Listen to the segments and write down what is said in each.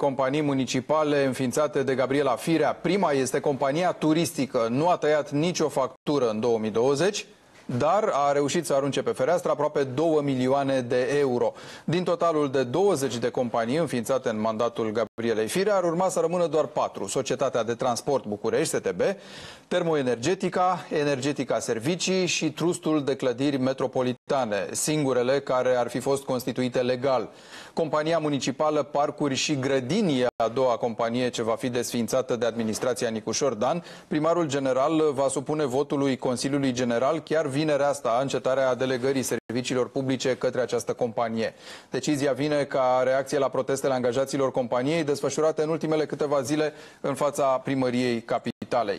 companii municipale înființate de Gabriela Firea. Prima este compania turistică. Nu a tăiat nicio factură în 2020, dar a reușit să arunce pe fereastră aproape 2 milioane de euro. Din totalul de 20 de companii înființate în mandatul Gabrielei Firea, ar urma să rămână doar 4. Societatea de Transport București, STB, Termoenergetica, Energetica Servicii și Trustul de Clădiri Metropolitane, singurele care ar fi fost constituite legal. Compania municipală Parcuri și Grădini e a doua companie ce va fi desființată de administrația Nicușor Dan. Primarul general va supune votului Consiliului General chiar vinerea asta încetarea delegării serviciilor publice către această companie. Decizia vine ca reacție la protestele angajaților companiei desfășurate în ultimele câteva zile în fața primăriei capitalei.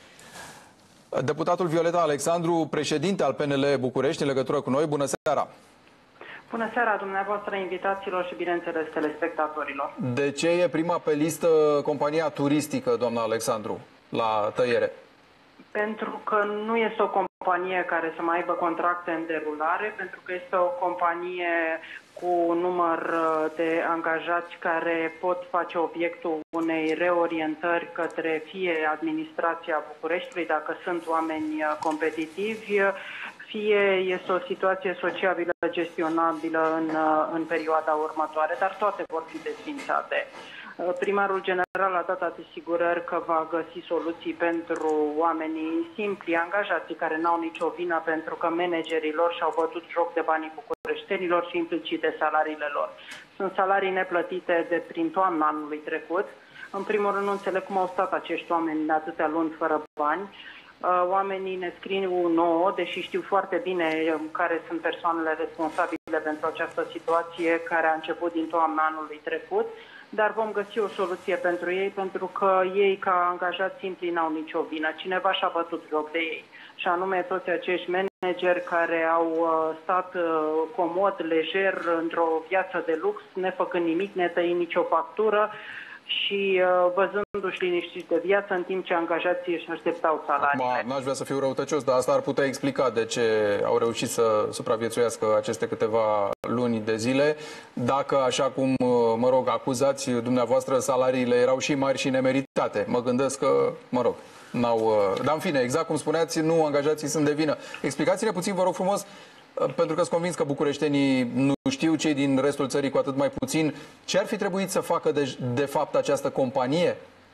Deputatul Violeta Alexandru, președinte al PNL București, în legătură cu noi. Bună seara! Bună seara dumneavoastră, invitaților și, bineînțeles, telespectatorilor. De ce e prima pe listă compania turistică, doamna Alexandru, la tăiere? Pentru că nu este o companie care să mai aibă contracte în derulare, pentru că este o companie cu număr de angajați care pot face obiectul unei reorientări către fie administrația Bucureștiului, dacă sunt oameni competitivi, fie este o situație sociabilă gestionabilă în perioada următoare, dar toate vor fi desființate. Primarul general a dat asigurări că va găsi soluții pentru oamenii simpli, angajații care n-au nicio vină pentru că managerii lor și-au bătut joc de banii bucureștenilor și implicit de salariile lor. Sunt salarii neplătite de prin toamna anului trecut. În primul rând nu înțeleg cum au stat acești oameni de atâtea luni fără bani. Oamenii ne scriu nouă, deși știu foarte bine care sunt persoanele responsabile pentru această situație care a început din toamna anului trecut, dar vom găsi o soluție pentru ei, pentru că ei, ca angajați simpli, n-au nicio vină. Cineva și-a bătut joc de ei, și anume toți acești manageri care au stat comod, lejer, într-o viață de lux, nefăcând nimic, netăind nicio factură și văzându-și liniștiți de viață în timp ce angajații își așteptau salariile. N-aș vrea să fiu răutăcios, dar asta ar putea explica de ce au reușit să supraviețuiască aceste câteva luni de zile. Dacă, așa cum, mă rog, acuzați dumneavoastră, salariile erau și mari și nemeritate. Mă gândesc că, mă rog, dar în fine, exact cum spuneați, nu angajații sunt de vină. Explicați-ne puțin, vă rog frumos, pentru că sunt convins că bucureștenii nu știu, cei din restul țării cu atât mai puțin, ce ar fi trebuit să facă de fapt această companie?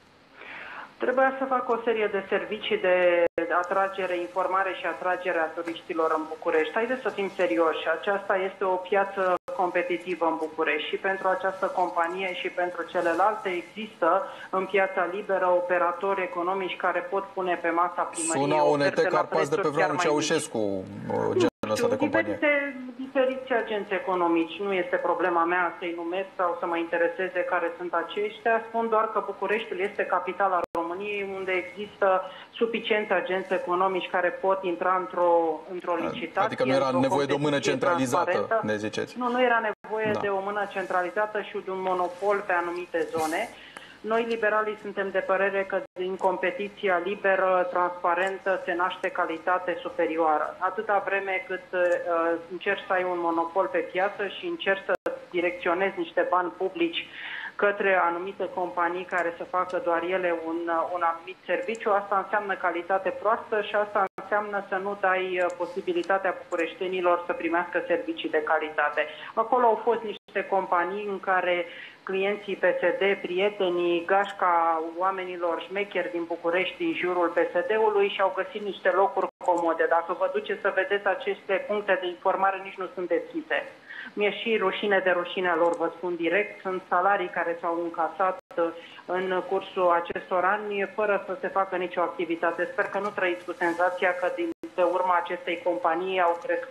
Trebuia să facă o serie de servicii de atragere, informare și atragere a turiștilor în București. Haideți să fim serioși, aceasta este o piață competitivă în București și pentru această companie și pentru celelalte există în piața liberă operatori economici care pot pune pe masa primăriei. Sună ONT Carpați de pe vremea lui Ceaușescu, genul ăsta de companie. Diferiți agenți economici, nu este problema mea să-i numesc sau să mă intereseze care sunt aceștia. Spun doar că Bucureștiul este capitala României, unde există suficienți agenți economici care pot intra într-o licitație. Adică nu era nevoie de o mână centralizată, ne ziceți? Nu era nevoie de o mână centralizată și de un monopol pe anumite zone. Noi, liberalii, suntem de părere că din competiția liberă, transparentă, se naște calitate superioară. Atâta vreme cât încerci să ai un monopol pe piață și încerci să direcționezi niște bani publici către anumite companii care să facă doar ele un anumit serviciu, asta înseamnă calitate proastă și asta înseamnă să nu dai posibilitatea bucureștenilor să primească servicii de calitate. Acolo au fost niște companii în care clienții PSD, prietenii, gașca oamenilor șmecheri din București, din jurul PSD-ului și au găsit niște locuri comode. Dacă vă duceți să vedeți aceste puncte de informare, nici nu sunt deschise. Mi-e și rușine de rușinea lor, vă spun direct. Sunt salarii care s-au încasat în cursul acestor ani fără să se facă nicio activitate. Sper că nu trăiți cu senzația că de urma acestei companii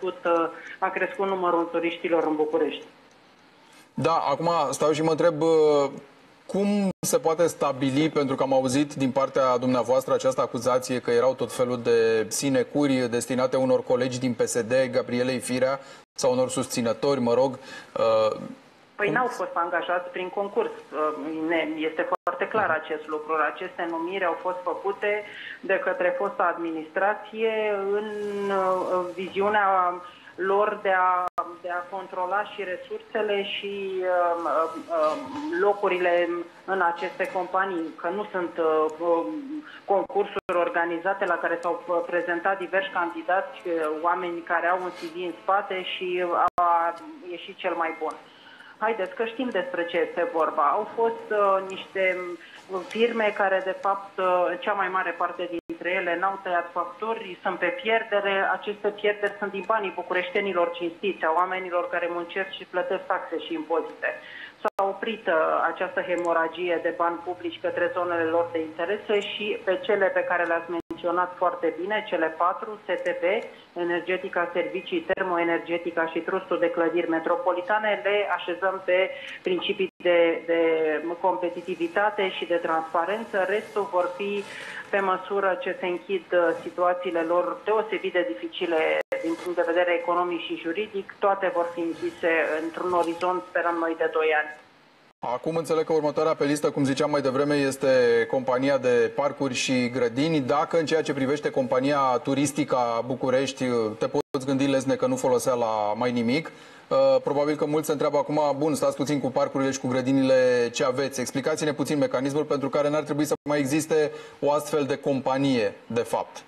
a crescut numărul turiștilor în București. Da, acum stau și mă întreb cum se poate stabili, pentru că am auzit din partea dumneavoastră această acuzație că erau tot felul de sinecuri destinate unor colegi din PSD, Gabrielei Firea, sau unor susținători, mă rog. Păi n-au fost angajați prin concurs. Este foarte clar acest lucru. Aceste numiri au fost făcute de către fosta administrație în viziunea lor de a de a controla și resursele și locurile în aceste companii, că nu sunt concursuri organizate la care s-au prezentat diversi candidați, oameni care au un CV în spate și a ieșit cel mai bun. Haideți că știm despre ce este vorba. Au fost niște firme care, de fapt, cea mai mare parte dintre ele n-au tăiat facturi, sunt pe pierdere. Aceste pierderi sunt din banii bucureștenilor cinstiți, a oamenilor care muncesc și plătesc taxe și impozite. S-a oprit această hemoragie de bani publici către zonele lor de interese și pe cele pe care le-ați menționat foarte bine, cele 4, STB, Energetica Servicii, Termoenergetica și Trustul de Clădiri Metropolitane, le așezăm pe principii de competitivitate și de transparență. Restul vor fi, pe măsură ce se închid situațiile lor deosebit de dificile din punct de vedere economic și juridic, toate vor fi închise într-un orizont, sperăm noi, de 2 ani. Acum înțeleg că următoarea pe listă, cum ziceam mai devreme, este compania de parcuri și grădini. Dacă în ceea ce privește compania turistică București te poți gândi, Lesne, că nu folosea la mai nimic, probabil că mulți se întreabă acum, bun, stați puțin cu parcurile și cu grădinile, ce aveți? Explicați-ne puțin mecanismul pentru care n-ar trebui să mai existe o astfel de companie, de fapt.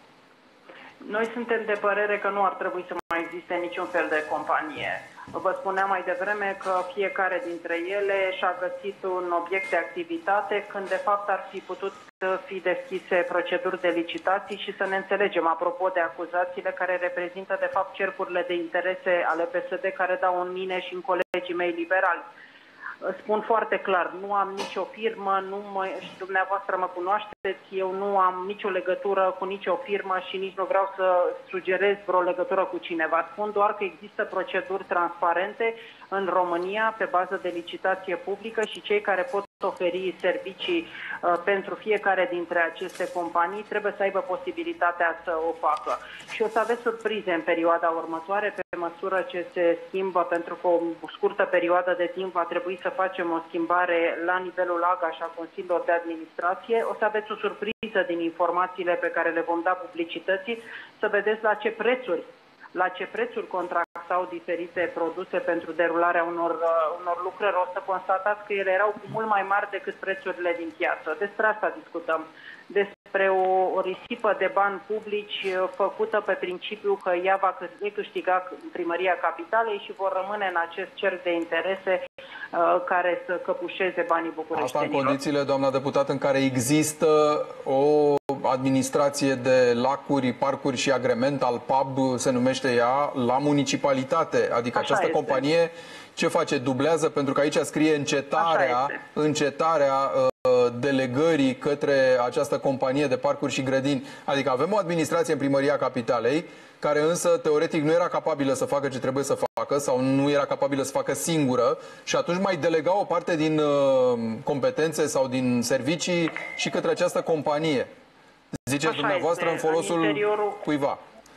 Noi suntem de părere că nu ar trebui să mai existe niciun fel de companie. Vă spuneam mai devreme că fiecare dintre ele și-a găsit un obiect de activitate când de fapt ar fi putut fi deschise proceduri de licitații și să ne înțelegem apropo de acuzațiile care reprezintă de fapt cercurile de interese ale PSD care dau în mine și în colegii mei liberali. Spun foarte clar, nu am nicio firmă, și dumneavoastră mă cunoașteți, eu nu am nicio legătură cu nicio firmă și nici nu vreau să sugerez vreo legătură cu cineva. Spun doar că există proceduri transparente în România pe bază de licitație publică și cei care pot oferi servicii pentru fiecare dintre aceste companii trebuie să aibă posibilitatea să o facă. Și o să aveți surprize în perioada următoare, pe măsură ce se schimbă, pentru că o scurtă perioadă de timp va trebui să facem o schimbare la nivelul AGA și a Consiliilor de Administrație. O să aveți o surpriză din informațiile pe care le vom da publicității, să vedeți la ce prețuri contractau diferite produse pentru derularea unor lucrări. O să constatați că ele erau mult mai mari decât prețurile din piață. Despre asta discutăm. Despre o risipă de bani publici făcută pe principiu că ea va câștiga Primăria Capitalei și vor rămâne în acest cerc de interese care să căpușeze banii bucureștenilor. Asta în condițiile, doamna deputat, în care există o administrație de lacuri, parcuri și agrement al PAB, se numește ea, la municipalitate. Adică așa această este. companie ce face? Dublează, pentru că aici scrie încetarea delegării către această companie de parcuri și grădini. Adică avem o administrație în Primăria Capitalei, care însă teoretic nu era capabilă să facă ce trebuie să facă sau nu era capabilă să facă singură și atunci mai delega o parte din competențe sau din servicii și către această companie. Ziceți dumneavoastră în folosul cuiva.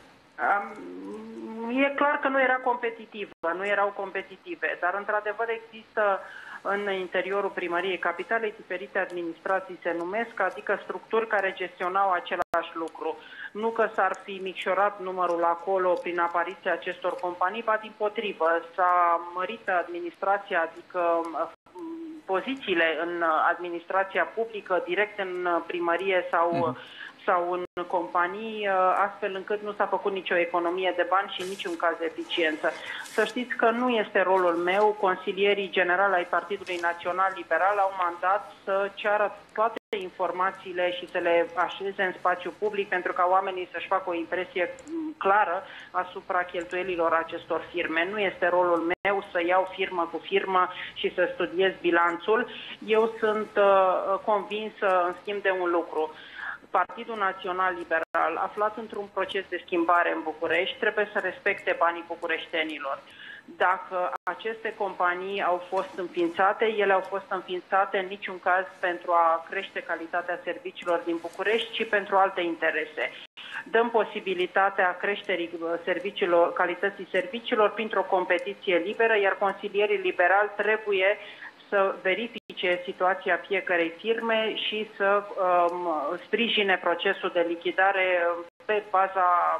E clar că nu era competitivă, nu erau competitive, dar într-adevăr există în interiorul Primăriei Capitalei diferite administrații se numesc, adică structuri care gestionau același lucru. Nu că s-ar fi micșorat numărul acolo prin apariția acestor companii, ba dimpotrivă, s-a mărit administrația, adică pozițiile în administrația publică, direct în primărie sau în companii, astfel încât nu s-a făcut nicio economie de bani și în niciun caz eficiență. Să știți că nu este rolul meu. Consilierii generali ai Partidului Național Liberal au mandat să ceară toate informațiile și să le așeze în spațiu public pentru ca oamenii să-și facă o impresie clară asupra cheltuielilor acestor firme. Nu este rolul meu să iau firmă cu firmă și să studiez bilanțul. Eu sunt convinsă, în schimb, de un lucru. Partidul Național Liberal, aflat într-un proces de schimbare în București, trebuie să respecte banii bucureștenilor. Dacă aceste companii au fost înființate, ele au fost înființate în niciun caz pentru a crește calitatea serviciilor din București, ci pentru alte interese. Dăm posibilitatea creșterii calității serviciilor printr-o competiție liberă, iar consilierii liberali trebuie să verifice situația fiecărei firme și să sprijine procesul de lichidare pe baza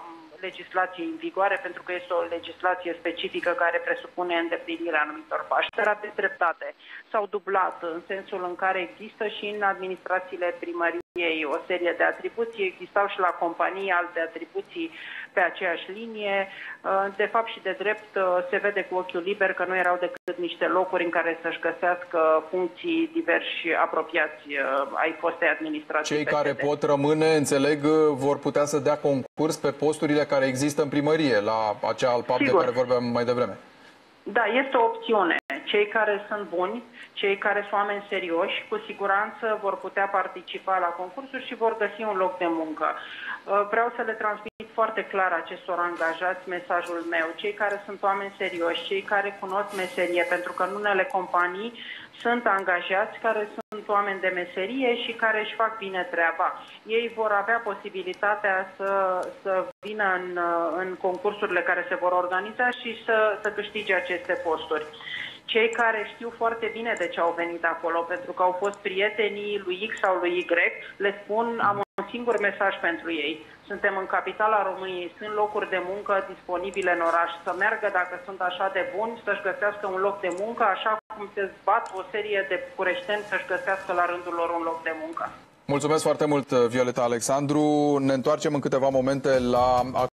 legislației în vigoare, pentru că este o legislație specifică care presupune îndeplinirea anumitor pași. Pe dreptate s-au dublat în sensul în care există și în administrațiile primăriei o serie de atribuții, existau și la companii alte atribuții pe aceeași linie. De fapt și de drept se vede cu ochiul liber că nu erau decât niște locuri în care să-și găsească funcții diversi apropiați ai fostei administrații. Cei care pot rămâne, înțeleg, vor putea să dea concurs pe posturile care există în primărie, la acea ALPAP de care vorbeam mai devreme. Da, este o opțiune. Cei care sunt buni, cei care sunt oameni serioși, cu siguranță vor putea participa la concursuri și vor găsi un loc de muncă. Vreau să le transmit foarte clar acestor angajați mesajul meu. Cei care sunt oameni serioși, cei care cunosc meserie, pentru că în unele companii sunt angajați care sunt oameni de meserie și care își fac bine treaba. Ei vor avea posibilitatea să vină în concursurile care se vor organiza și să câștige aceste posturi. Cei care știu foarte bine de ce au venit acolo, pentru că au fost prietenii lui X sau lui Y, le spun, am un singur mesaj pentru ei. Suntem în capitala României, sunt locuri de muncă disponibile în oraș. Să meargă, dacă sunt așa de buni, să-și găsească un loc de muncă, așa cum se zbat o serie de bucureșteni să-și găsească la rândul lor un loc de muncă. Mulțumesc foarte mult, Violeta Alexandru. Ne întoarcem în câteva momente la